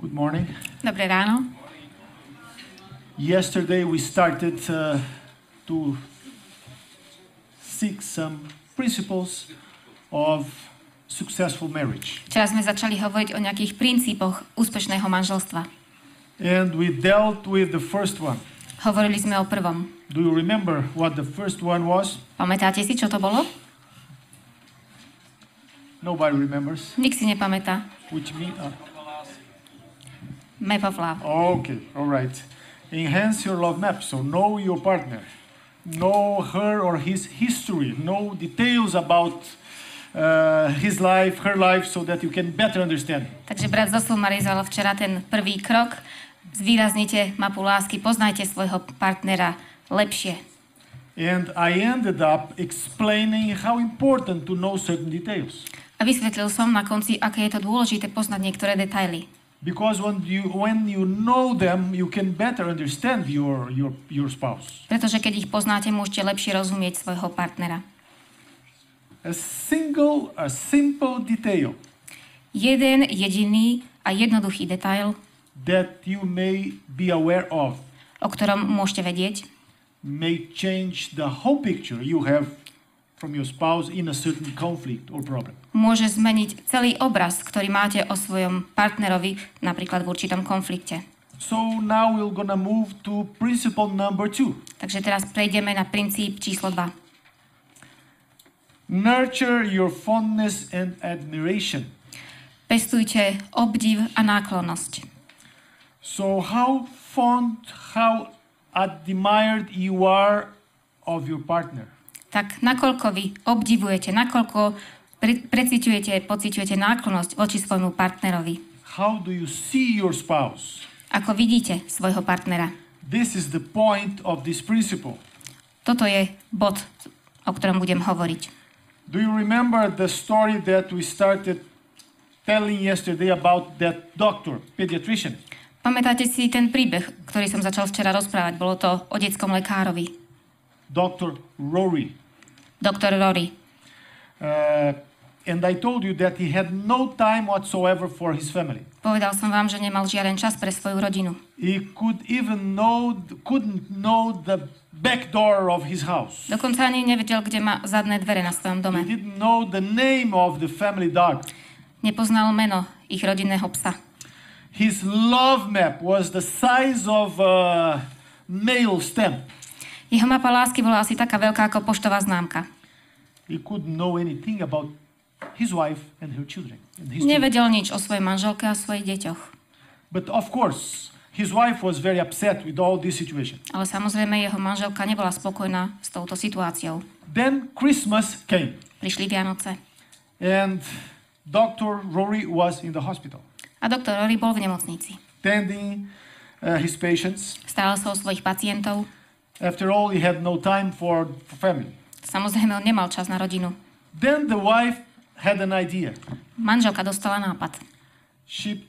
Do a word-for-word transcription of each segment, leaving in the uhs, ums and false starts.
Good morning. Dobré ráno. Yesterday we started uh, to seek some principles of successful marriage. Včera sme začali hovoriť o nejakých princípoch úspešného manželstva. And we dealt with the first one. Hovorili sme o prvom. Do you remember what the first one was? Pamätáte si, čo to bolo? Nobody remembers. Nik si nepamätá. Which mean, uh, Map of love. okay, all right. Enhance your love map. So know your partner. Know her or his history. Know details about uh, his life, her life, so that you can better understand. Takže brat Zoslov ma rizoval včera ten prvý krok. Zvýraznite mapu lásky, poznajte svojho partnera lepšie. And I ended up explaining how important to know certain details. A vysvetlil som na konci, aké je to dôležité poznať niektoré detaily. Because when you when you know them, you can better understand your your your spouse. Pretože keď ich poznáte, môžete lepšie rozumieť svojho partnera. A single, a simple detail Jeden jediný a jednoduchý detail, that you may be aware of o ktorom môžete vedieť, may change the whole picture you have from your spouse in a certain conflict or problem. môže zmeniť celý obraz, ktorý máte o svojom partnerovi, napríklad v určitom konflikte. So now we're gonna move to principle number two. Takže teraz prejdeme na princíp číslo dva. Nurture your fondness and admiration. Pestujte obdiv a náklonnosť. So how fond, how admired you are of your partner. Tak nakoľko vy obdivujete, nakoľko pre- preciťujete, pociťujete náklonnosť voči svojmu partnerovi. How do you see your spouse? Ako vidíte svojho partnera. This is the point of this principle. Toto je bod, o ktorom budem hovoriť. Do you remember the story that we started telling yesterday about that doctor, pediatrician? Pamätáte si ten príbeh, ktorý som začal včera rozprávať? Bolo to o detskom lekárovi. Doctor Rory. Doktor Rory. Uh, and I told you that he had no time whatsoever for his family. Povedal som vám, že nemal žiaden čas pre svoju rodinu. He could even know, couldn't know the back door of his house. Dokonca ani nevedel, kde má zadné dvere na svojom He dome. didn't know the name of the family dog. Nepoznal meno ich rodinného psa. His love map was the size of a mail stamp. Jeho mapa lásky bola asi taká veľká ako poštová známka. He couldn't know anything about his wife and her children. And his children. Nevedel nič o svojej manželke a svojich deťoch. But of course, his wife was very upset with all this situation. Ale samozrejme jeho manželka nebola spokojná s touto situáciou. Then Christmas came, Prišli Vianoce. and Doctor Rory was in the hospital, A doktor Rory bol v nemocnici. tending uh, his patients. Staral sa o svojich pacientov. After all, he had no time for, for family. Samozrejme, on nemal čas na rodinu. Then the wife had an idea. Manželka dostala nápad. She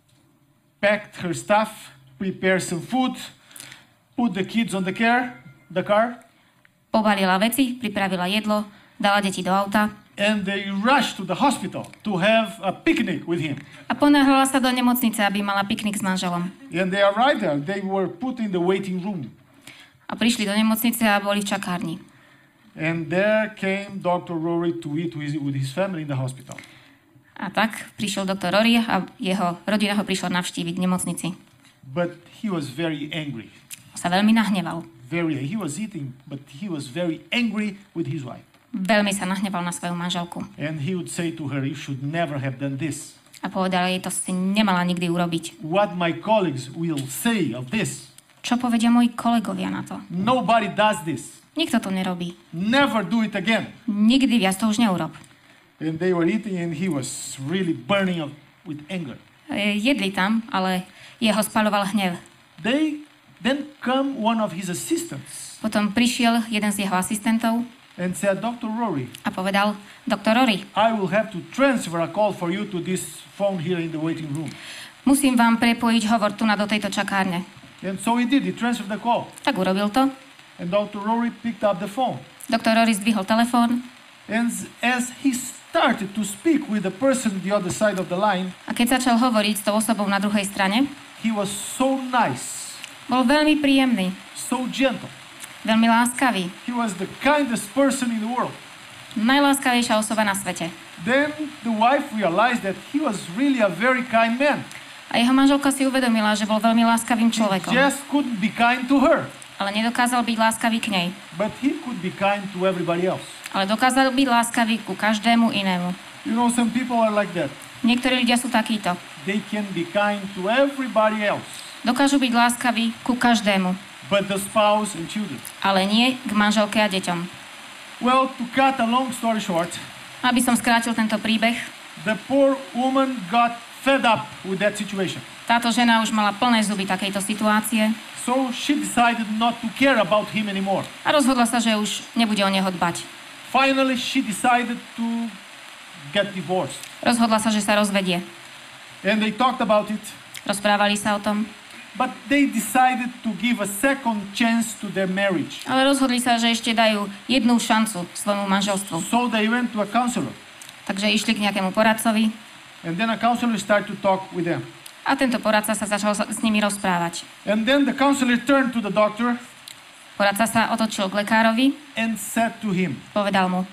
packed her stuff, prepared some food, put the kids on the car, the car, Pobalila veci, pripravila jedlo, dala deti do auta and they rushed to the hospital to have a picnic with him. a ponáhľala sa do nemocnice, aby mala piknik s manželom. And they arrived there. They were put in the waiting room. A prišli do nemocnice a boli v čakárni. And there came Doctor Rory to eat with, with his family in the hospital. A tak prišiel doktor Rory a jeho rodina ho prišla navštíviť v nemocnici. But he was very angry. Sa veľmi nahneval. Very, he was eating, but he was very angry with his wife. Veľmi sa nahneval na svoju manželku. And he would say to her, you should never have done this. A povedal jej, to si nemala nikdy urobiť. What my colleagues will say of this. Čo povedia moji kolegovia na to? Nobody does this. Nikto to nerobí. Never do it again. Nikdy viac to už neurob. And they were eating and he was really burning up with anger. E, Jedli tam, ale jeho spaľoval hnev. They then come one of his assistants Potom prišiel jeden z jeho asistentov and said, Doctor Rory, a povedal, doktor Rory, I will have to transfer a call for you to this phone here in the waiting room. musím vám prepojiť hovor tu na do tejto čakárne. And so he did. He transferred the call. Tak urobil to. And Doctor Rory picked up the phone. Doktor Rory zdvihol telefón And as he started to speak with the person on the other side of the line, A keď začal hovoriť s tou osobou na druhej strane, he was so nice, bol veľmi príjemný, so gentle. veľmi láskavý, He was the kindest person in the world. najláskavejšia osoba na svete. Then the wife realized that he was really a very kind man. A jeho manželka si uvedomila, že bol veľmi láskavým He človekom, just couldn't be kind to her, ale nedokázal byť láskavý k nej. but he could be kind to everybody else. Ale dokázal byť láskavý ku každému inému. You know, some people are like that. Niektorí ľudia sú takíto. They can be kind to everybody else, Dokážu byť láskaví ku každému, but the spouse and children. ale nie k manželke a deťom. Well, to cut a long story short, Aby som skrátil tento príbeh, the poor woman got fed up with that situation. táto žena už mala plné zuby takejto situácie So she decided not to care about him anymore. a rozhodla sa, že už nebude o neho dbať. Finally, she decided to get divorced. Rozhodla sa, že sa rozvedie. And they talked about it, Rozprávali sa o tom, but they decided to give a second chance to their marriage. ale rozhodli sa, že ešte dajú jednu šancu svojmu manželstvu. So they went to a counselor. Takže išli k nejakému poradcovi And then a counselor started to talk with them. a tento poradca sa začal sa- s nimi rozprávať. And then the counselor turned to the doctor Poradca sa otočil k lekárovi, and said to him, povedal mu,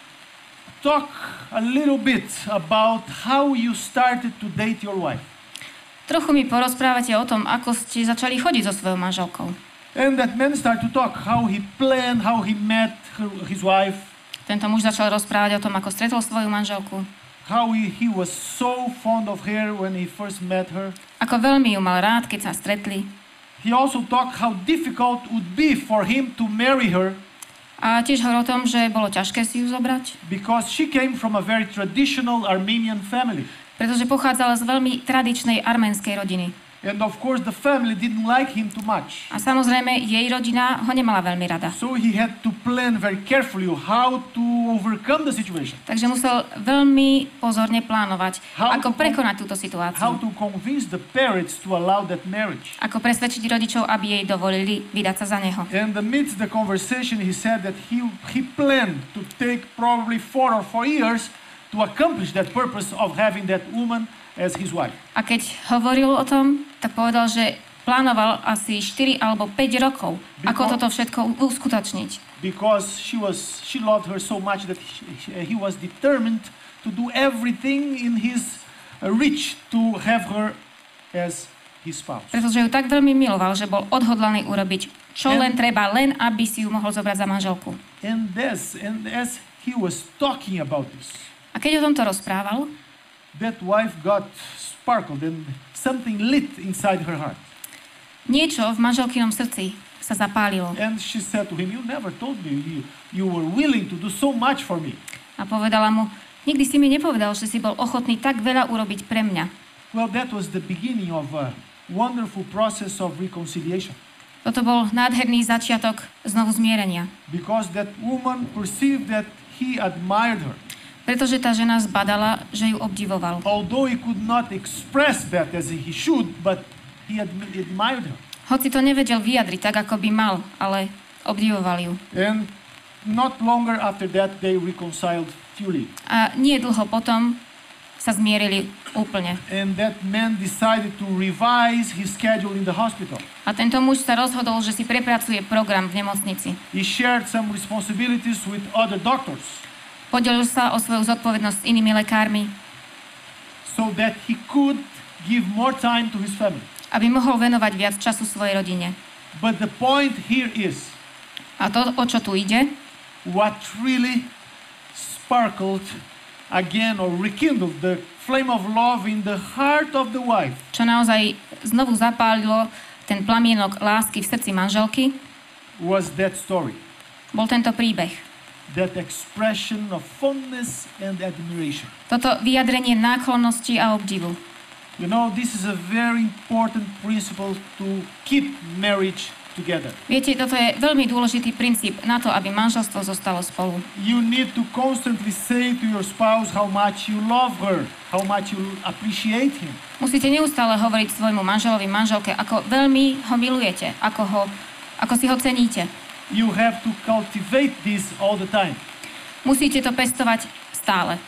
talk a little bit about how you started to date your wife. trochu mi porozprávate o tom, ako ste začali chodiť so svojou manželkou. And that man started to talk how he planned, how he met her, his wife, Tento muž začal rozprávať o tom, ako stretol svoju manželku, how he, he was so fond of her when he first met her. ako veľmi ju mal rád, keď sa stretli. He also talked how difficult it would be for him to marry her A tiež hovoril o tom, že bolo ťažké si ju zobrať, because she came from a very traditional Armenian family. pretože pochádzala z veľmi tradičnej arménskej rodiny. And of course the family didn't like him too much. A samozrejme, jej rodina ho nemala veľmi rada. So he had to plan very carefully how to overcome the situation. Takže musel veľmi pozorne plánovať, How ako to- prekonať túto How situáciu. to convince the parents to allow that marriage. Ako presvedčiť rodičov, aby jej dovolili vydať sa za neho. And amidst the conversation he said that he, he planned to take probably four or four years to accomplish that purpose of having that woman as his wife. A keď hovoril o tom, tak povedal, že plánoval asi štyri alebo päť rokov, ako Because- toto všetko u- uskutočniť. Because she was she loved her so much that he, he was determined to do everything in his uh, reach to have her as his spouse. Pretože ju tak veľmi miloval, že bol odhodlaný urobiť, čo And- len treba, len aby si ju mohol zobrať za manželku. And this, and as he was talking about this, A keď o tomto rozprával, that wife got sparkled and something lit inside her heart. niečo v manželkynom srdci sa zapálilo. And she said to him, you never told me you, you were willing to do so much for me. A povedala mu, nikdy si mi nepovedal, že si bol ochotný tak veľa urobiť pre mňa. Well, that was the beginning of a wonderful process of reconciliation. Toto bol nádherný začiatok znovu zmierenia. Because that woman perceived that he admired her. Pretože tá žena zbadala, že ju obdivoval. Although he could not express that as he should, but he admi- admired her. Hoci to nevedel vyjadriť tak, ako by mal, ale obdivoval ju. And not longer after that, they reconciled fully. A nie dlho potom sa zmierili úplne. And that man decided to revise his schedule in the hospital. A tento muž sa rozhodol, že si prepracuje program v nemocnici. He shared some responsibilities with other doctors Podelil sa o svoju zodpovednosť s inými lekármi, so that he could give more time to his family. aby mohol venovať viac času svojej rodine. But the point here is A to, o čo tu ide, what really sparkled again or rekindled the flame of love in the heart of the wife čo naozaj znovu zapálilo ten plamienok lásky v srdci manželky, was that story, bol tento príbeh. that expression of fondness and admiration. Toto vyjadrenie náklonnosti a obdivu. You know, this is a very important principle to keep marriage together. Viete, toto je veľmi dôležitý princíp na to, aby manželstvo zostalo spolu. You need to constantly say to your spouse how much you love her, how much you appreciate him. Musíte neustále hovoriť svojmu manželovi, manželke, ako veľmi ho milujete, ako, ho, ako si ho ceníte. You have to cultivate this all the time. Musíte to pestovať stále.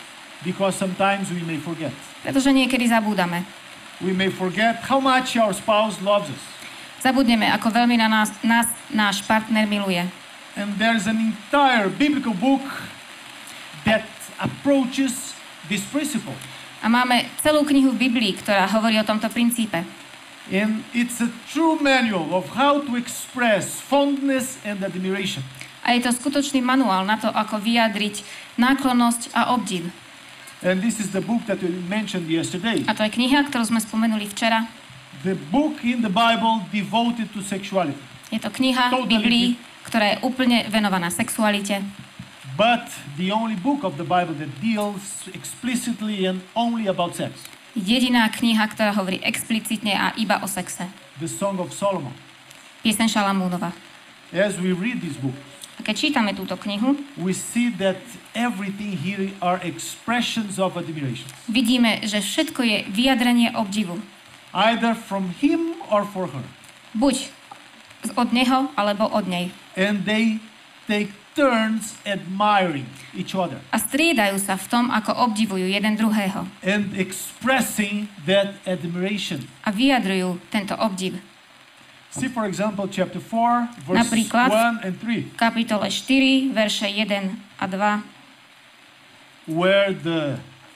Because sometimes we may forget. Pretože niekedy zabúdame. We may forget how much our spouse loves us. Zabudneme, ako veľmi na nás, nás náš partner miluje. And there's an entire biblical book that approaches this principle. A máme celú knihu v Biblii, ktorá hovorí o tomto princípe. And it's a true manual of how to express fondness and admiration. A je to skutočný manuál na to, ako vyjadriť náklonnosť a obdiv. And this is the book that we mentioned yesterday. A to je kniha, ktorú sme spomenuli včera. The book in the Bible devoted to sexuality. Je to kniha v Totally Biblii, ktorá je úplne venovaná sexualite. But the only book of the Bible that deals explicitly and only about sex. Jediná kniha, ktorá hovorí explicitne a iba o sexe. The Song of Solomon. Pieseň Šalamúnova. As we read this book, A keď čítame túto knihu, we see that everything here are expressions of admiration. vidíme, že všetko je vyjadrenie obdivu. Either from him or for her. Buď od neho, alebo od nej. And they take turns admiring each other. A striedajú sa v tom, ako obdivujú jeden druhého. And expressing that admiration. A vyjadrujú tento obdiv. See for example chapter four verse Napríklad one and three. v kapitole štyri, verše jeden a dva, Where the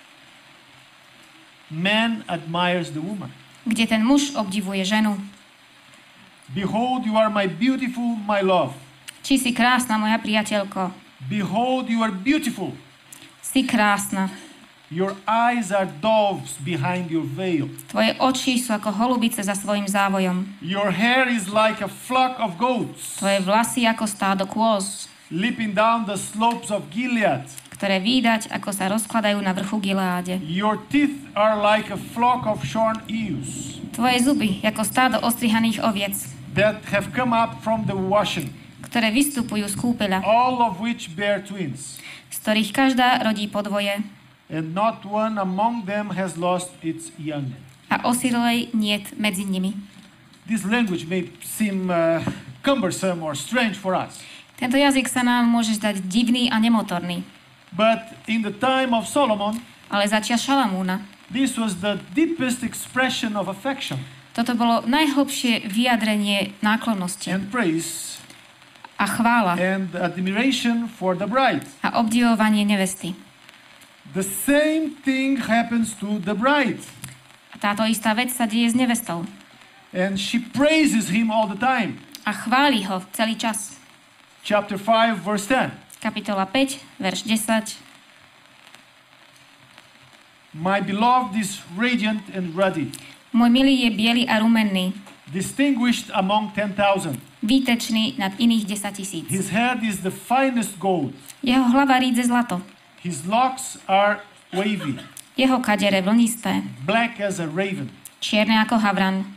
man admires the woman. kde ten muž obdivuje ženu. Behold, you are my beautiful, my love. Či si krásna, moja priateľko. Behold, you are beautiful. Si krásna. Your eyes are doves behind your veil. Tvoje oči sú ako holubice za svojim závojom. Your hair is like a flock of goats, Tvoje vlasy ako stádo kôz, leaping down the slopes of Gilead. ktoré vídať, ako sa rozkladajú na vrchu Gileáde. Your teeth are like a flock of shorn ewes Tvoje zuby ako stádo ostrihaných oviec, that have come up from the washing, ktoré vystupujú z kúpeľa, all of which bear twins, z ktorých každá rodí podvoje and not one among them has lost its young. a osirlej niet medzi nimi. This language may seem uh, cumbersome or strange for us, Tento jazyk sa nám môže zdať divný a nemotorný, but in the time of Solomon, ale za čias Šalamúna this was the deepest expression of affection toto bolo najhlbšie vyjadrenie náklonnosti and praise a chvála and admiration for the bride. a obdivovanie nevesty. The same thing happens to the bride, A táto istá vec sa deje s nevestou. and she praises him all the time. A chváli ho celý čas. Chapter five, verse ten. Kapitola päť, verš desať. My beloved is radiant and ruddy, Môj milý je biely a rumenný, distinguished among ten thousand. výtečný nad iných desaťtisíc. His head is the finest gold. Jeho hlava rídze zlato. His locks are wavy, Jeho kadere vlnisté, black as a raven. čierne ako havran.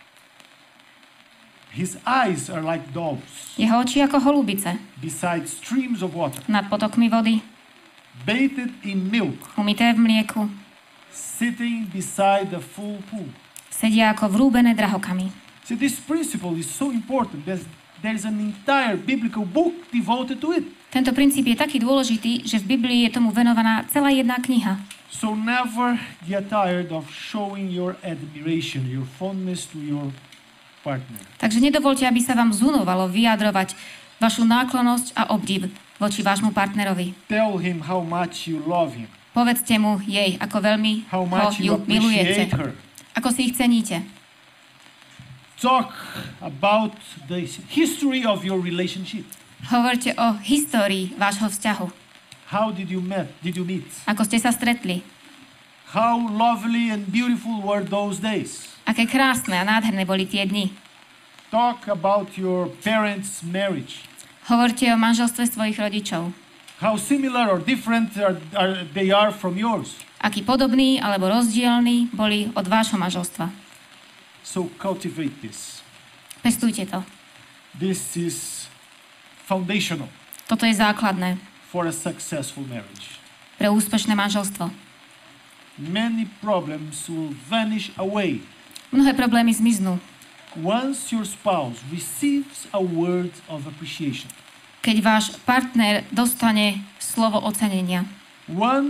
His eyes are like doves, Jeho oči ako holubice, beside streams of water, nad potokmi vody, bathed in milk, umyté v mlieku, sitting beside the full pool. sedia ako vrúbené drahokami. See, this principle is so important. There's, there's an entire biblical book devoted to it. Tento princíp je taký dôležitý, že v Biblii je tomu venovaná celá jedna kniha. So never get tired of showing your admiration, your fondness to your partner. Takže nedovolte, aby sa vám zunovalo vyjadrovať vašu náklonnosť a obdiv voči vášmu partnerovi. Tell him how much you love him, Povedzte mu jej, ako veľmi how ho much you ju milujete, appreciate her. ako si ich ceníte. Talk about the history of your relationship. Hovorte o histórii vášho vzťahu. How did you met? Did you meet? Ako ste sa stretli. How lovely and beautiful were those days? Aké krásne a nádherné boli tie dni. Talk about your parents' marriage. Hovorte o manželstve svojich rodičov. How similar or different are, are they are from yours. Aký podobný alebo rozdielný boli od vášho manželstva. So cultivate this. Pestujte to. This is foundational Toto je základné for a successful marriage. pre úspešné manželstvo. Many problems will vanish away Mnohé problémy zmiznú, once your spouse receives a word of appreciation. keď váš partner dostane slovo ocenenia. Once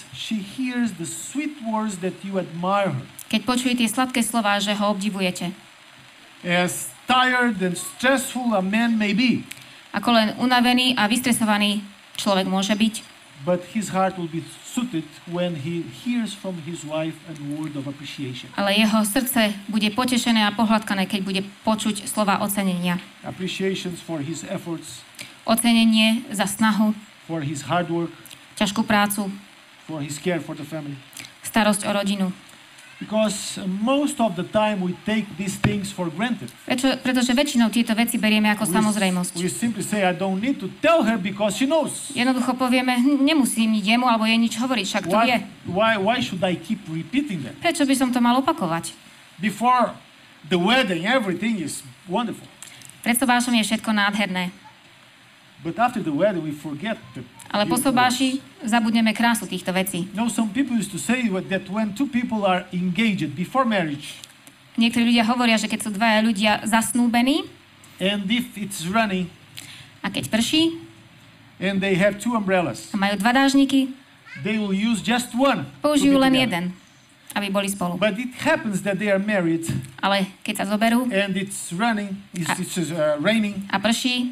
she hears the sweet words that you admire her. Keď počuje tie sladké slová, že ho obdivujete. As tired and stressful a man may be, Ako len unavený a vystresovaný človek môže byť, but his heart will be soothed when he hears from his wife a word of appreciation. ale jeho srdce bude potešené a pohľadkané, keď bude počuť slova ocenenia. Appreciations for his efforts, Ocenenie za snahu, for his hard work, ťažkú prácu, for his care for the family. starosť o rodinu. Because most of the time we take these things for granted. Prečo, pretože väčšinou tieto veci berieme ako We, samozrejmosť. we simply say, I don't need to tell her because she knows. Jednoducho povieme, hm, nemusím niť jemu alebo jej nič hovoriť, však to vie. Why, why, why should I keep repeating that? Prečo by som to mal opakovať? Before the wedding, everything is wonderful. Pred sobášom je všetko nádherné, But after the wedding, we forget the ale po beautiful sobáši zabudneme krásu týchto vecí. words. No, some people used to say that when two people are engaged before marriage, Niektorí ľudia hovoria, že keď sú dvaja ľudia zasnúbení and if it's running, a keď prší and they have two umbrellas, a majú dva dážniky, they will use just one. to použijú be len together. jeden, aby boli spolu. But it happens that they are married, Ale keď sa zoberú and it's running, it's, Ah. it's uh, raining, a prší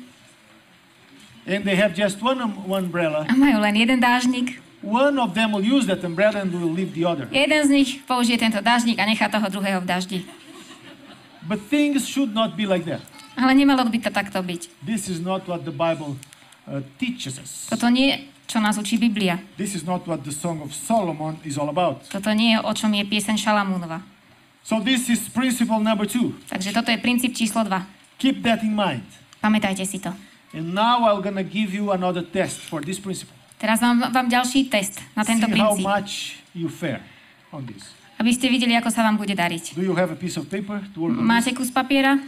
and they have just one um, one umbrella. a majú len jeden dážnik, One of them will use that umbrella and will leave the other. jeden z nich použije tento dážnik a nechá toho druhého v daždi. But things should not be like that. Ale nemalo by to takto byť. This is not what the Bible uh, teaches us. Toto nie, čo nás učí Biblia. This is not what the Song of Solomon is all about. Toto nie je, o čom je pieseň Šalamúnova. So this is principle number two. Takže toto je princíp číslo dva. Keep that in mind. Pamätajte si to. And now I'm gonna give you another test for this principle. Teraz vám, vám ďalší test na tento See how princíp, much you fare on this. aby ste videli, ako sa vám bude dariť. Do you have a piece of paper to work on Máte this? kus papiera?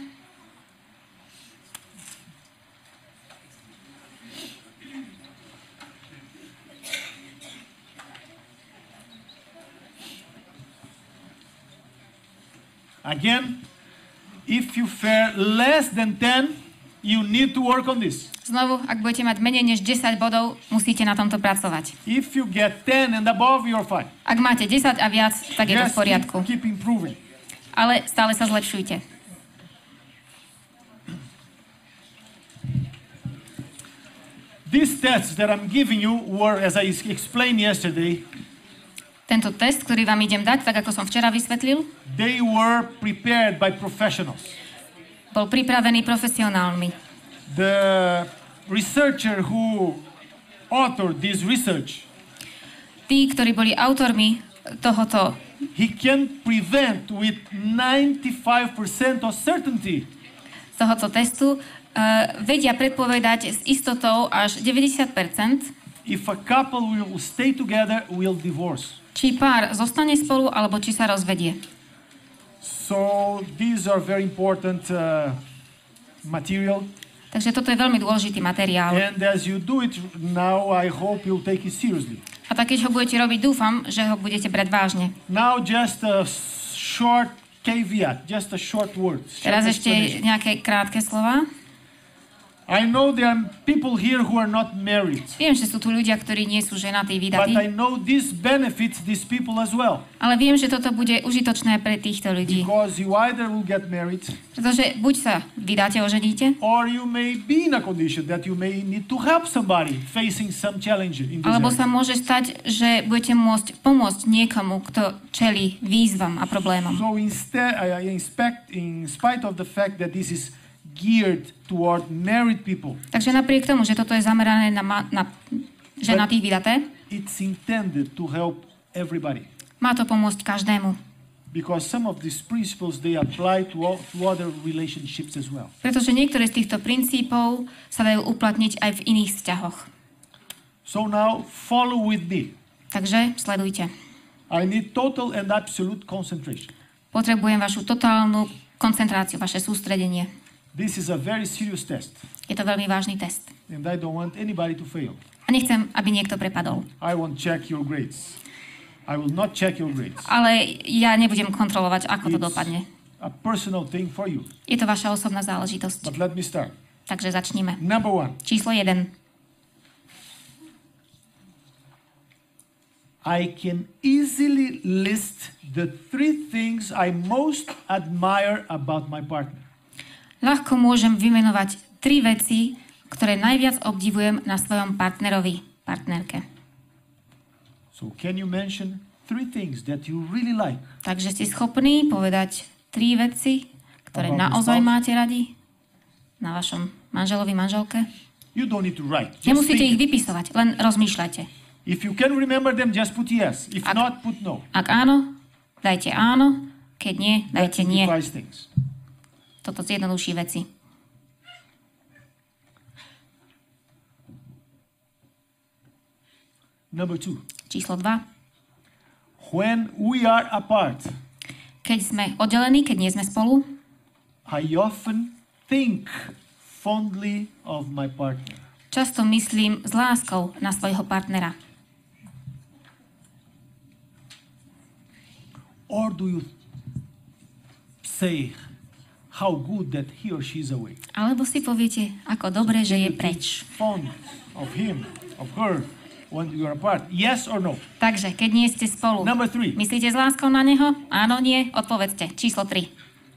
Again, if you fare less than ten, you need to work on this. Znovu, ak budete mať menej než desať bodov, musíte na tomto pracovať. If you get ten and above, you're fine. Ak máte desať a viac, tak je to v Just poriadku. keep, keep improving. Ale stále sa zlepšujte. These tests that I'm giving you were, as I explained yesterday, Tento test, ktorý vám idem dať, tak ako som včera vysvetlil, they were prepared by professionals. bol pripravený profesionálmi. The researcher who authored this research, Tí, ktorí boli autormi tohoto, he can prevent with ninety-five percent of certainty tohoto testu, uh, vedia predpovedať s istotou až deväťdesiat percent, if a couple will stay together, will divorce. či pár zostane spolu, alebo či sa rozvedie. So these are very important uh, material. Takže toto je veľmi dôležitý materiál. And as you do it now, I hope you'll take it seriously. A tak keď ho budete robiť, dúfam, že ho budete brať vážne. Now just a short caveat, just a short word. short Teraz ešte explanation. nejaké krátke slova. I know there are people here who are not married, Viem, že sú tu ľudia, ktorí nie sú ženatí, but vydatí, I know this benefits these people as well. ale viem, že toto bude užitočné pre týchto ľudí. Because you either will get married, Pretože buď sa vydáte, oženíte, or you may be in a condition that you may need to help somebody facing some challenge in this alebo area. sa môže stať, že budete môcť pomôcť niekomu, kto čelí výzvam a problémom. So instead, I inspect, in spite of the fact that this is geared toward married people, Takže napriek tomu, že toto je zamerané na, ma- na ženatých vydaté, it's intended to help everybody. má to pomôcť každému. Because some of these principles, they apply to, all, to other relationships as well. Pretože niektoré z týchto princípov sa dajú uplatniť aj v iných vzťahoch. So now, follow with me. Takže sledujte. I need total and absolute concentration. Potrebujem vašu totálnu koncentráciu, vaše sústredenie. This is a very serious test, Je to veľmi vážny test. and I don't want anybody to fail. A nechcem, aby niekto prepadol. I won't check your grades. I will not check your grades. Ale ja nebudem kontrolovať, ako to dopadne. A personal thing for you. Je to vaša osobná záležitosť. But let me start. Takže začníme. Number one, Číslo jeden. I can easily list the three things I most admire about my partner. Ľahko môžem vymenovať tri veci, ktoré najviac obdivujem na svojom partnerovi, partnerke. So can you mention three things that you really like? Takže ste schopní povedať tri veci, ktoré About naozaj yourself? máte radi na vašom manželovi, manželke? You don't need to write. Just Nemusíte ich think. vypisovať, len rozmýšľajte. If you can remember them, just put yes. If Ak- not, put no. Ak áno, dajte áno, keď nie, That dajte nie. simplifies things. Toto zjednoduší veci. Number two. Číslo dva. When we are apart, Keď sme oddelení, keď nie sme spolu, I often think fondly of my partner. často myslím s láskou na svojho partnera. Or do you say how good that he or she is away? Alebo si poviete, ako dobre, že je You think preč. fond of him, of her, when you are apart. Yes or no? Takže, keď nie ste spolu, Number three. myslíte s láskou na neho? Áno, nie? Odpovedzte. Číslo tri.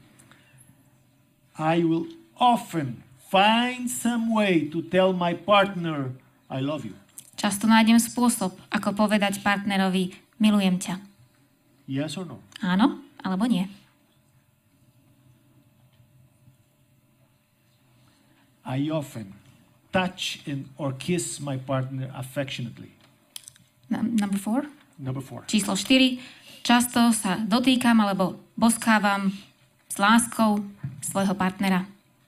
I will often find some way to tell my partner I love you. Často nájdem spôsob, ako povedať partnerovi, milujem ťa. Yes or no? Áno, alebo nie. I often touch and or kiss my partner affectionately. Num- Number four. Number four. Číslo štyri. Často sa dotýkam alebo boskávam s láskou svojho partnera.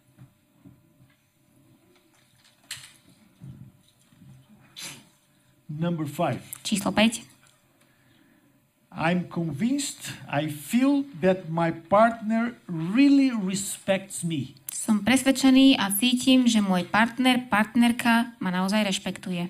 Number five. Číslo päť. I'm convinced, I feel that my partner really respects me. Som presvedčený a cítim, že môj partner, partnerka ma naozaj rešpektuje.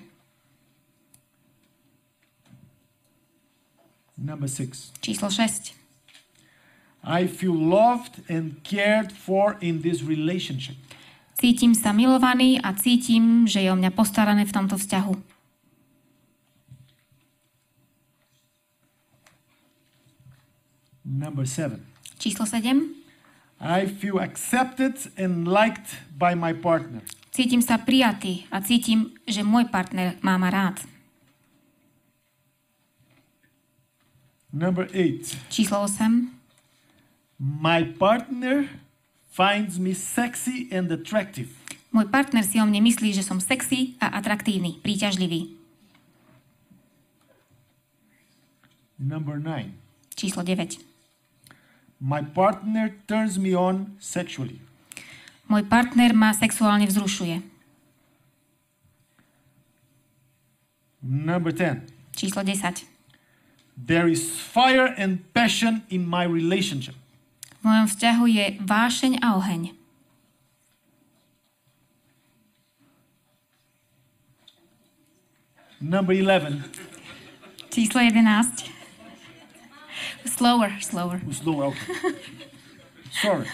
Number six. Číslo šesť. I feel loved and cared for in this relationship. Cítim sa milovaný a cítim, že je o mňa postarané v tomto vzťahu. Number seven. Číslo sedem. I feel accepted and liked by my partner. Cítim sa prijatý a cítim, že môj partner má ma rád. Number eight. Číslo osem. My partner finds me sexy and attractive. Môj partner si o mne myslí, že som sexy a atraktívny, príťažlivý. Number nine. Číslo deväť. My partner turns me on sexually. Môj partner ma sexuálne vzrušuje. Number ten. Číslo desať. There is fire and passion in my relationship. V mojom vzťahu je vášeň a oheň. Number eleven. Číslo jedenásť. Slower, slower. Who's lower? Okay. Sorry.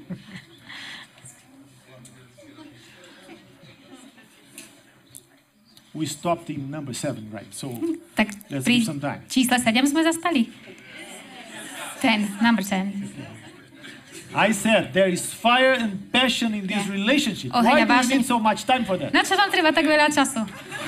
We stopped in number seven, right? So Tak let's pri give some time. čísle sedem sme zastali. Ten, number ten. I said there is fire and passion in this Yeah. relationship. Oh, Why hej, a do you vášeň- need so much time for that? Na čo vám treba tak veľa času?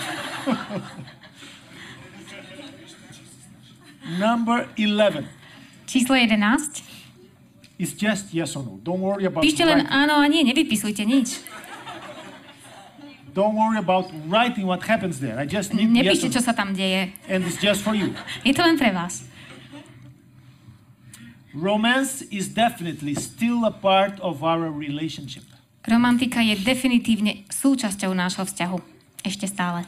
Number eleven Číslo jedenásť. is just yes or no. Don't worry about Píšte len writing. áno a nie, nevypisujte nič. Don't worry about writing what happens there. I just need yes Nepíšte, or čo no. sa tam deje. And it's just for you. Je to len pre vás. Romance is definitely still a part of our relationship. Romantika je definitívne súčasťou nášho vzťahu. Ešte stále.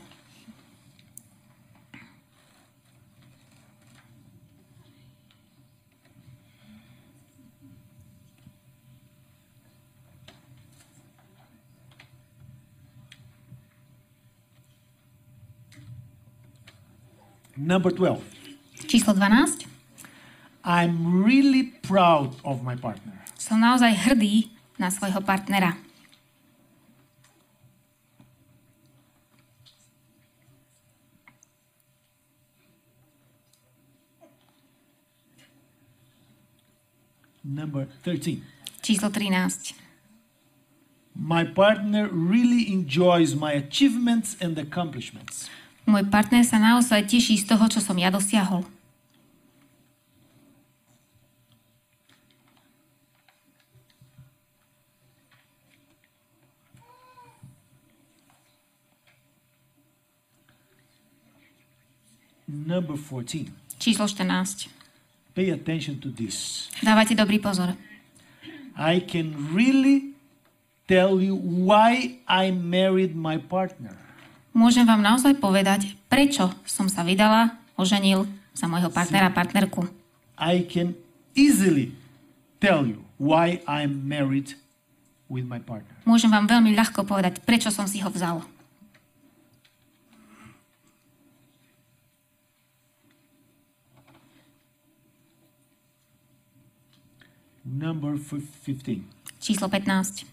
Number twelve. Číslo dvanásť. I'm really proud of my partner. Som naozaj hrdý na svojho partnera. Number thirteen. Číslo trinásť. My partner really enjoys my achievements and accomplishments. Môj partner sa naozaj teší z toho, čo som ja dosiahol. Number fourteen. Číslo štrnásť. Pay attention to this. Dávajte dobrý pozor. I can really tell you why I married my partner. Môžem vám naozaj povedať, prečo som sa vydala, oženil za môjho partnera, partnerku. I can easily tell you why I'm married with my partner. Môžem vám veľmi ľahko povedať, prečo som si ho vzal. Number fifteen. Číslo pätnásť.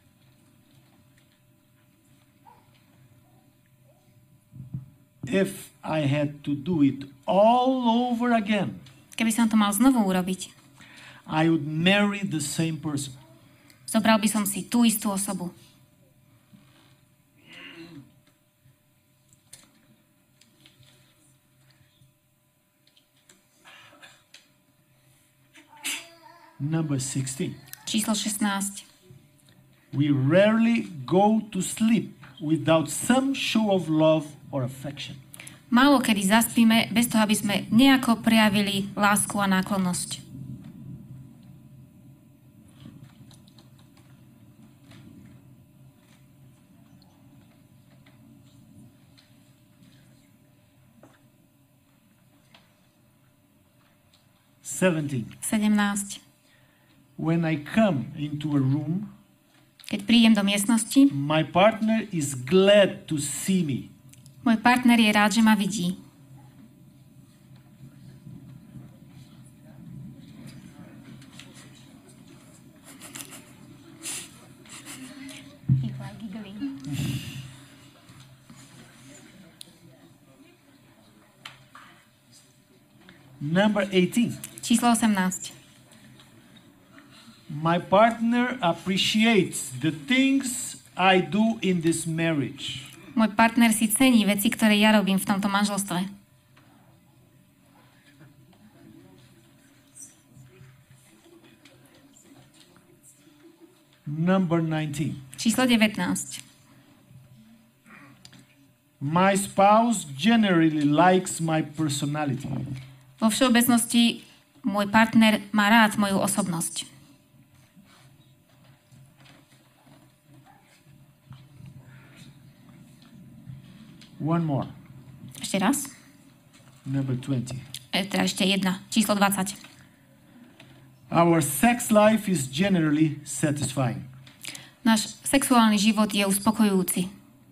If I had to do it all over again, Keby som to mal znovu urobiť, I would marry the same person. zobral by som si tú istú osobu. Number sixteen. Číslo šestnásť. We rarely go to sleep without some show of love or affection. Málo kedy zaspíme bez toho, aby sme nejako prejavili lásku a náklonnosť. seventeen. sedemnásť. When I come into a room, Keď prídem do miestnosti, my partner is glad to see me. môj partner je rád, že ma vidí. Number eighteen. Číslo osemnásť. My partner appreciates the things I do in this marriage. Môj partner si cení veci, ktoré ja robím v tomto manželstve. Number nineteen. Číslo devätnásť. My spouse generally likes my personality. Vo všeobecnosti môj partner má rád moju osobnosť. One more. Ešte raz. Number twenty. E, teda ešte jedna. Číslo dvadsať. Our sex life is generally satisfying. Náš sexuálny život je uspokojujúci.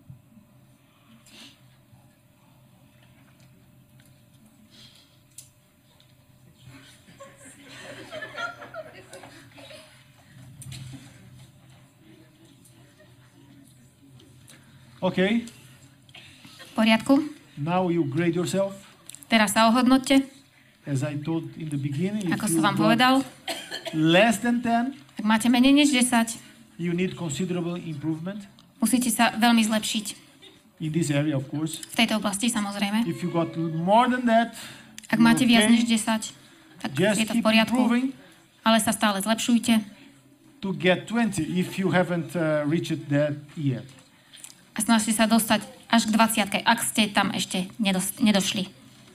Okay, V poriadku? now you grade yourself. Teraz sa ohodnoťte. As I told in the beginning, if Ako you som vám got povedal, less than ten, ak máte menej než desať, you need considerable improvement musíte sa veľmi zlepšiť. in this area, of course. V tejto oblasti samozrejme. If you got more than that, Ak máte viac okay, než desať, tak just je to v keep poriadku, improving ale sa stále zlepšujte. to get twenty if you haven't uh, reached that yet. A snažte sa dostať až k dvadsiatke, ak ste tam ešte nedos- nedošli.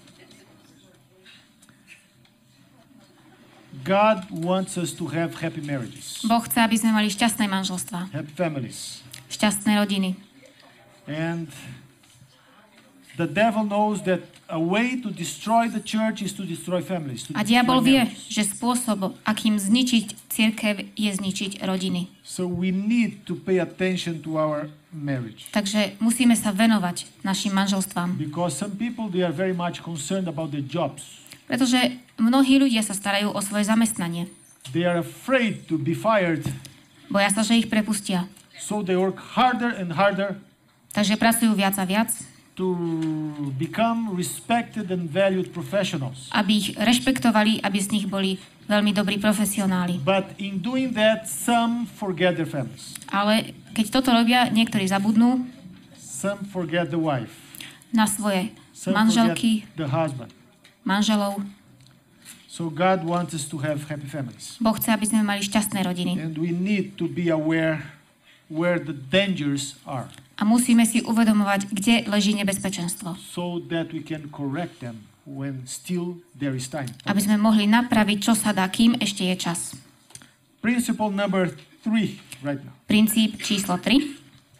God wants us to have happy marriages, Boh chce, aby sme mali šťastné manželstvá, happy families. šťastné rodiny. And the devil knows that a way to destroy the church is to destroy families. To A destroy diabol vie, marriages. že spôsob, akým zničiť cirkev, je zničiť rodiny. So we need to pay attention to our marriage. Takže musíme sa venovať našim manželstvám. Because some people, they are very much concerned about their jobs. Pretože mnohí ľudia sa starajú o svoje zamestnanie. They are afraid to be fired, Boja sa, že ich prepustia. so they work harder and harder Takže pracujú viac a viac, to to become respected and valued professionals. Aby ich rešpektovali, aby z nich boli veľmi dobrí profesionáli. But in doing that, some forget their families. Ale keď toto robia, niektorí zabudnú Some forget the wife. na svoje Some manželky, forget the husband. manželov. So God wants us to have happy families. Boh chce, aby sme mali šťastné rodiny. And we need to be aware where the dangers are, A musíme si uvedomovať, kde leží nebezpečenstvo. so that we can correct them when still there is time. Aby sme mohli napraviť, čo sa dá, kým ešte je čas. Principle number three right now. Princíp číslo tri.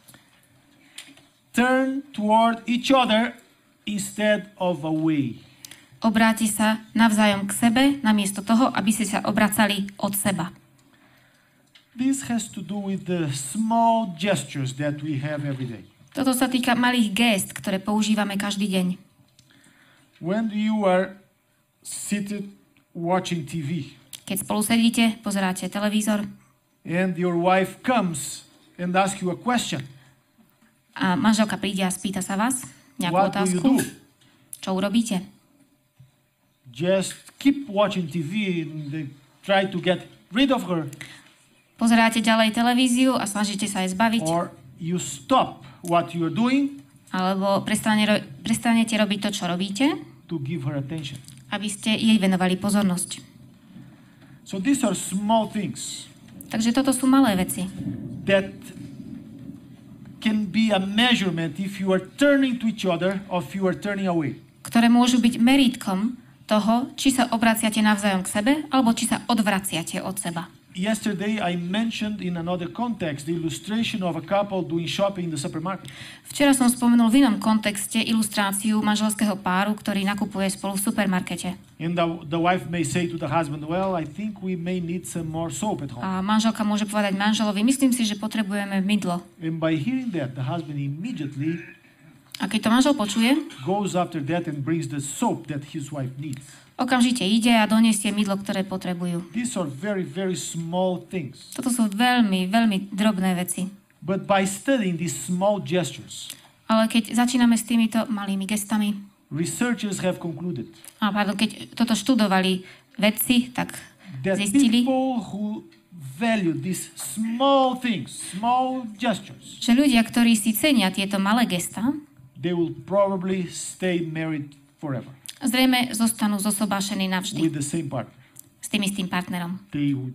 Turn toward each other instead of away. Obráti sa navzájom k sebe, namiesto toho, aby ste sa obracali od seba. This has to do with the small gestures that we have every day. Toto sa týka malých gést, ktoré používame každý deň. When you are seated watching T V Keď spolu sedíte, pozeráte televízor and your wife comes and asks you a question, a manželka príde a spýta sa vás nejakú what do you otázku, do? čo urobíte? Just keep watching T V and they try to get rid of her, Pozeráte ďalej televíziu a snažíte sa jej zbaviť? or you stop what you are doing Alebo prestane, ro- prestanete robiť to, čo robíte, to give her attention. aby ste jej venovali pozornosť. So these are small things Takže toto sú malé veci, that can be a measurement if you are turning to each other or if you are turning away. ktoré môžu byť merítkom toho, či sa obraciate navzájom k sebe, alebo či sa odvraciate od seba. Yesterday I mentioned in another context the illustration of a couple doing shopping in the supermarket. Včera som spomenul v inom kontexte ilustráciu manželského páru, ktorý nakupuje spolu v supermarkete. And the, the wife may say to the husband, well, I think we may need some more soap at home. A manželka môže povedať manželovi, myslím si, že potrebujeme mydlo. And by hearing that, the husband immediately A keď to manžel počuje, goes after that and brings the soap that his wife needs. okamžite ide a doniesie mydlo, ktoré potrebujú. These are very, very small things. Toto sú veľmi, veľmi drobné veci. But by studying these small gestures, Ale keď začíname s týmito malými gestami, researchers have concluded a pardon, keď toto študovali vedci, tak that zistili, people who value these small things, small gestures, že ľudia, ktorí si cenia tieto malé gestá, they will probably stay married forever zrejme zostanú zosobášení with navždy the same partner. s tým istým partnerom. They would,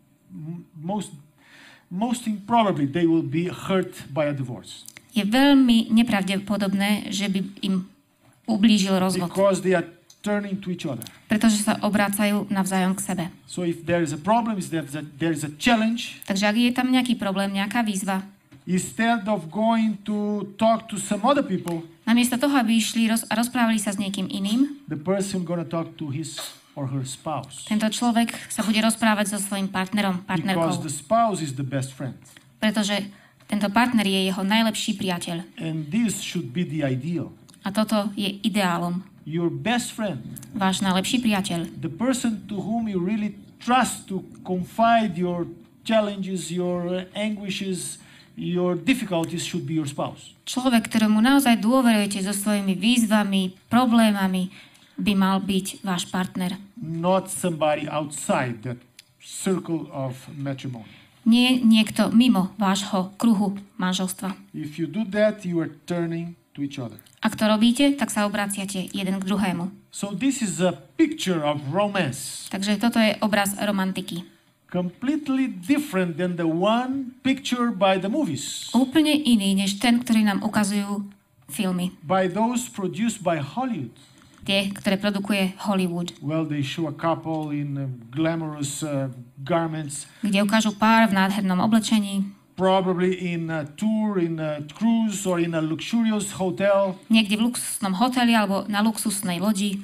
m- most, most improbably, they will be hurt by a divorce Je veľmi nepravdepodobné, že by im ublížil rozvod, because they are turning to each other. pretože sa obrácajú navzájom k sebe. So if there is a problem, if there is a, there is a challenge, Takže ak je tam nejaký problém, nejaká výzva, instead of going to talk to some other people, namiesto toho, aby išli roz- a rozprávali sa s niekým iným, the person gonna talk to his or her spouse, tento človek sa bude rozprávať so svojím partnerom, because partnerkou, the spouse is the best friend, pretože tento partner je jeho najlepší priateľ. and this should be the ideal. A toto je ideálom. Your best friend, Váš najlepší priateľ. the person to whom you really trust to confide your challenges, your anguishes, your difficulties, should be your spouse. Človek, ktorému naozaj dôverujete so svojimi výzvami, problémami, by mal byť váš partner. Not somebody outside that circle of matrimony. Nie niekto mimo vášho kruhu manželstva. If you do that, you are turning to each other. Ak to robíte, tak sa obraciate jeden k druhému. So this is a picture of romance, Takže toto je obraz romantiky. completely different than the one pictured by the movies, Úplne iný, než ten, ktorý nám ukazujú filmy. by those produced by Hollywood. Tie, ktoré produkuje Hollywood. Well, they show a couple in uh, glamorous uh, garments, Kde ukážu pár v nádhernom oblečení. probably in a tour, in a cruise, or in a luxurious hotel, Niekde v luxusnom hoteli alebo na luxusnej lodi.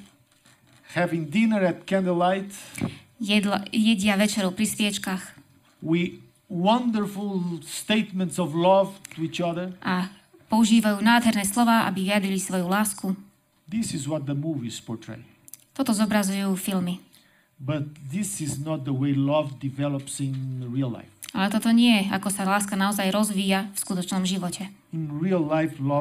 having dinner at candlelight, Jedla, jedia večeru pri sviečkach. with wonderful statements of love to each other. A používajú nádherné slová, aby vyjadrili svoju lásku. This is what the movies portray. Toto zobrazujú filmy. But this is not the way love develops in real life. Ale toto nie je, ako sa láska naozaj rozvíja v skutočnom živote. In real life, love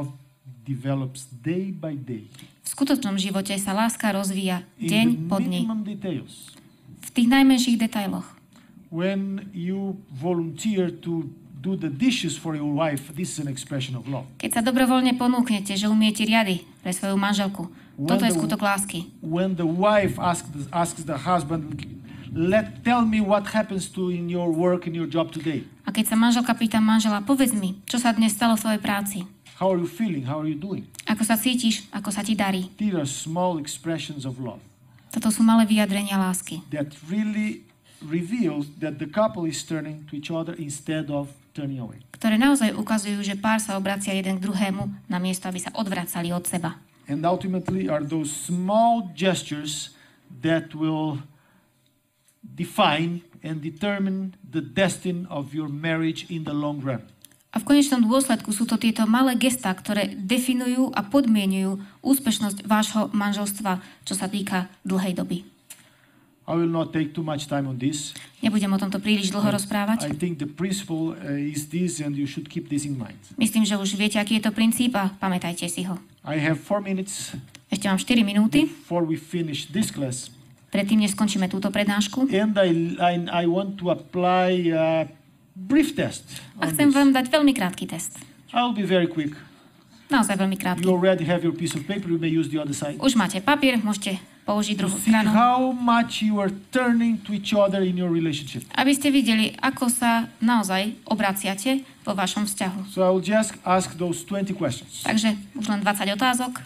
develops day by day. V skutočnom živote sa láska rozvíja In deň the po dni. minimum details. V tých najmenších detailoch. When you volunteer to do the dishes for your wife, this is an expression of love. Keď sa dobrovoľne ponúknete, že umiete riady pre svoju manželku, toto je When the- skutok lásky. When the wife asks the, asks the husband, let tell me what happens to in your work, in your job today. A keď sa manželka pýta manžela, povedz mi, čo sa dnes stalo v svojej práci? How are you feeling? How are you doing? Ako sa cítiš? Ako sa ti darí? These are small expressions of love Toto sú malé vyjadrenia lásky, that really reveals that the couple is turning to each other instead of turning away. ktoré naozaj ukazujú, že pár sa obracia jeden k druhému, namiesto aby sa odvracali od seba. And ultimately are those small gestures that will define and determine the destiny of your marriage in the long run. A v konečnom dôsledku sú to tieto malé gestá, ktoré definujú a podmienujú úspešnosť vášho manželstva, čo sa týka dlhej doby. I will not take too much time on this. Nebudem o tomto príliš dlho I rozprávať. think the principle uh, is this and you should keep this in mind. Myslím, že už viete, aký je to princíp a pamätajte si ho. I have four minutes Ešte mám štyri minúty, before we finish this class. predtým, než skončíme túto prednášku. And I, I, I want to apply a brief test A on chcem this. vám dať veľmi krátky test. I'll be very quick. Naozaj veľmi krátky. You already have your piece of paper. You may use the other side. Už máte papier, môžete použiť To druhú see stranu. how much you are turning to each other in your relationship. Aby ste videli, ako sa naozaj obraciate vo vašom vzťahu. So I will just ask those twenty questions. Takže už len dvadsať otázok.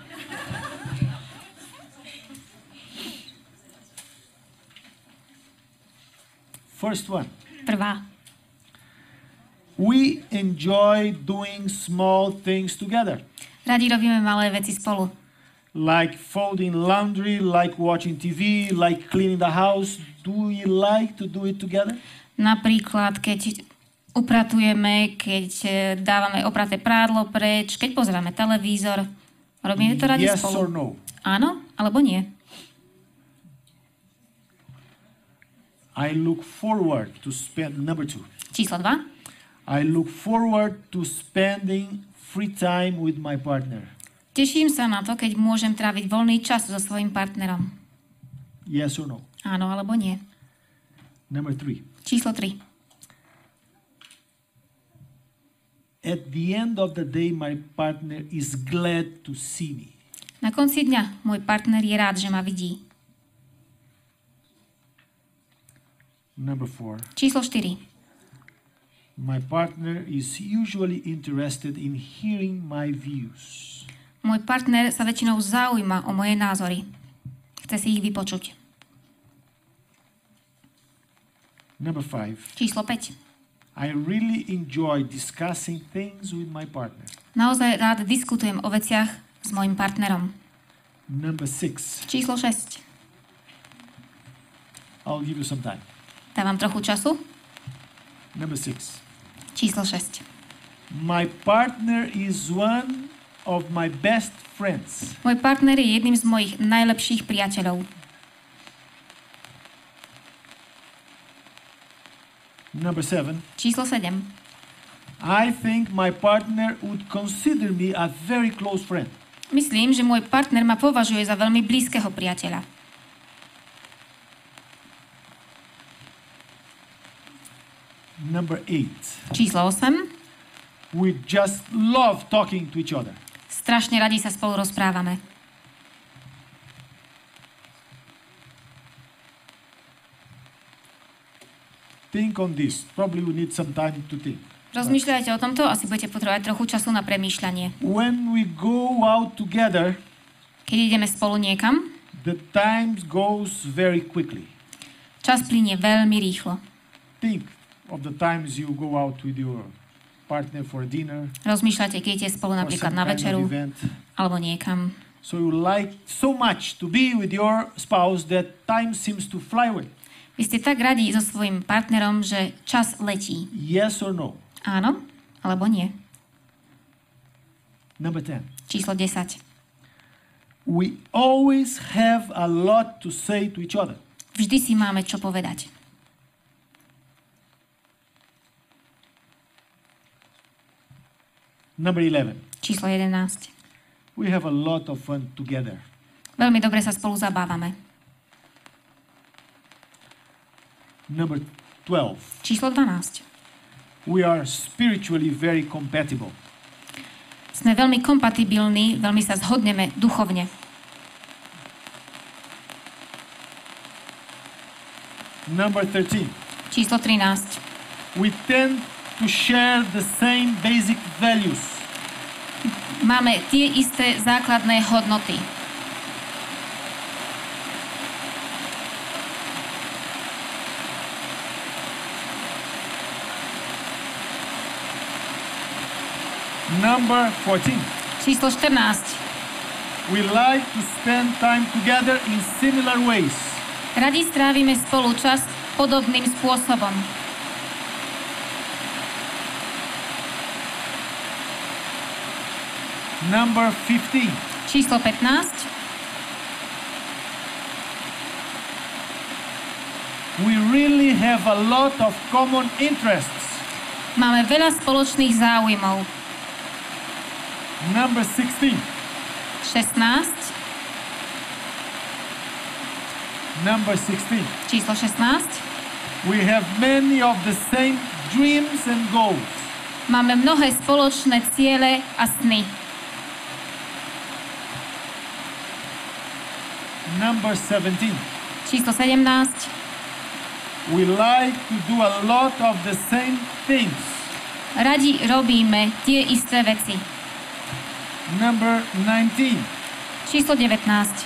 First one. Prvá. We enjoy doing small things together, Radi robíme malé veci spolu. like folding laundry, like watching T V, like cleaning the house. Do we like to do it together? Napríklad, keď upratujeme, keď eh, dávame opraté prádlo preč, keď pozeráme televízor. Robíme to radi Yes or spolu. no? Áno, alebo nie. I look forward to spend number two. Číslo dva. I look forward to spending free time with my partner. Teším sa na to, keď môžem tráviť voľný čas so svojím partnerom. Yes or no? Áno, alebo nie. Number three. Číslo tri. At the end of the day, my partner is glad to see me. Na konci dňa môj partner je rád, že ma vidí. Number four. Číslo štyri. My partner is usually interested in hearing my views. Môj partner sa väčšinou zaujíma o moje názory. Chce si ich vypočuť. Number five. Číslo päť. I really enjoy discussing things with my partner. Naozaj rád diskutujem o veciach s mojim partnerom. Number six. Číslo šesť. I'll give you some time. Dávam trochu času. Number six. Číslo šesť. My partner is one of my best friends. Môj partner je jedným z mojich najlepších priateľov. Number seven. Číslo sedem. I think my partner would consider me a very close friend. Myslím, že môj partner ma považuje za veľmi blízkeho priateľa. Number eight. Číslo osem. We just love talking to each other. Strašne radi sa spolu rozprávame. Think on this. Probably we need some time to think. Rozmýšľajte o tomto, asi budete potrebovať trochu času na premýšľanie. When we go out together, Keď ideme spolu niekam, the time goes very quickly. čas plynie veľmi rýchlo. Think of the times you go out with your partner for dinner Rozmýšľajte, keď idete spolu or napríklad some na kind of večeru event. alebo niekam. So you like so much to be with your spouse that time seems to fly away. Vy ste tak radi so svojím partnerom, že čas letí. Yes or no? Áno alebo nie. Number ten. Číslo desať. We always have a lot to say to each other. Vždy si máme čo povedať. Number eleven. Číslo Číslo jedenásť. We have a lot of fun together. Veľmi dobre sa spolu zabávame. Number twelve. Číslo dvanásť. We are spiritually very compatible. Sme veľmi kompatibilní, veľmi sa zhodneme duchovne. Number thirteen. Číslo trinásť. We tend to share the same basic values. Máme tie isté základné hodnoty. Number fourteen. Číslo štrnásť. We like to spend time together in similar ways. Radi strávime spolu čas podobným spôsobom. Number fifteen. Číslo pätnásť. We really have a lot of common interests. Máme veľa spoločných záujmov. Number sixteen. šestnásť. Number sixteen. Číslo šestnásť. We have many of the same dreams and goals. Máme mnohé spoločné ciele a sny. Number seventeen. Číslo sedemnásť. We like to do a lot of the same things. Radi robíme tie isté veci. Number nineteen. Číslo devätnásť.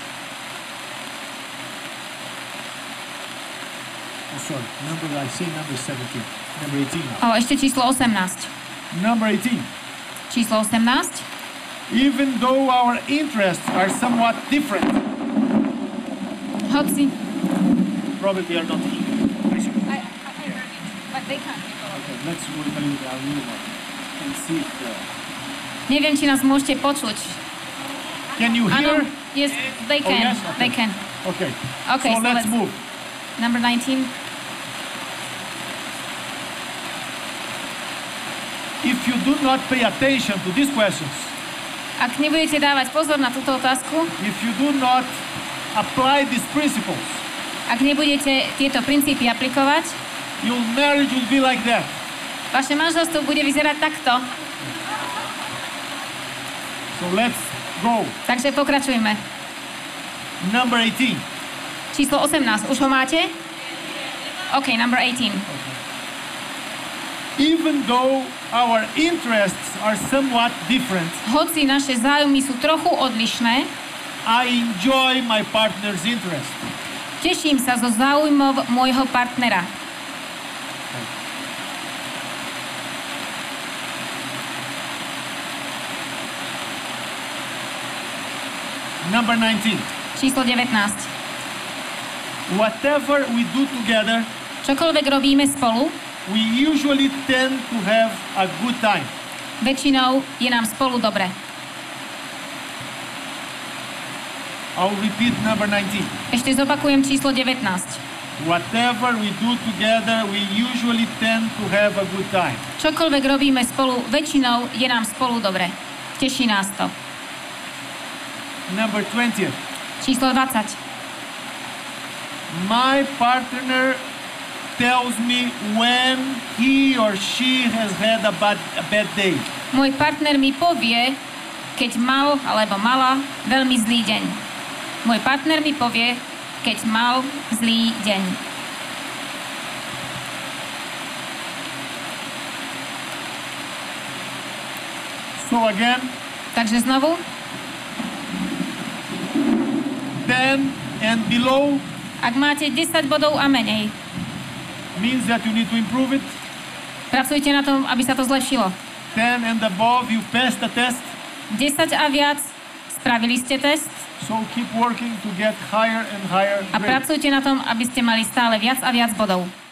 Oh, sorry. Number, I say number seventeen. Number eighteen now. O, ešte číslo osemnásť. Number eighteen. Číslo osemnásť. Even though our interests are somewhat different, Hoci. probably they are not here. I, I, I heard it, but they can't. Okay, let's wait a little bit. I'll move on and see if the... Neviem, či nás môžete počuť. Can you Áno, hear? yes, they Oh, can. yes? Okay. They can. Okay. Okay, so so let's let's- move. Number nineteen. If you do not pay attention to these questions, Ak nebudete dávať pozor na túto otázku, if you do not apply these principles, ak nebudete tieto princípy aplikovať, your marriage will be like that. vaše manželstvo bude vyzerať takto. So let's go. Takže pokračujme. Number eighteen. Číslo osemnásť. Už ho máte? OK, number eighteen. Even though our interests are somewhat different, Hoci naše záujmy sú trochu odlišné, I enjoy my partner's interest. teším sa zo záujmov môjho partnera. Number nineteen. Číslo devätnásť. Whatever we do together, Čokoľvek robíme spolu, we usually tend to have a good time. väčšinou je nám spolu dobre. I'll repeat number nineteen. Ešte zopakujem číslo devätnásť. Whatever we do together, we usually tend to have a good time. Čokoľvek robíme spolu, väčšinou je nám spolu dobre. Teší nás to. Number twenty. Číslo dvadsať. My partner tells me when he or she has had a bad, a bad day. Môj partner mi povie, keď mal alebo mala veľmi zlý deň. Môj partner mi povie, keď mal zlý deň. So again, Takže znovu, ten and below ak máte desať bodov a menej, means that you need to improve it. pracujte na tom, aby sa to zlepšilo. ten and above, you passed the test. desať a viac, spravili ste test So keep working to get higher and higher a grades. pracujte na tom, aby ste mali stále viac a viac bodov.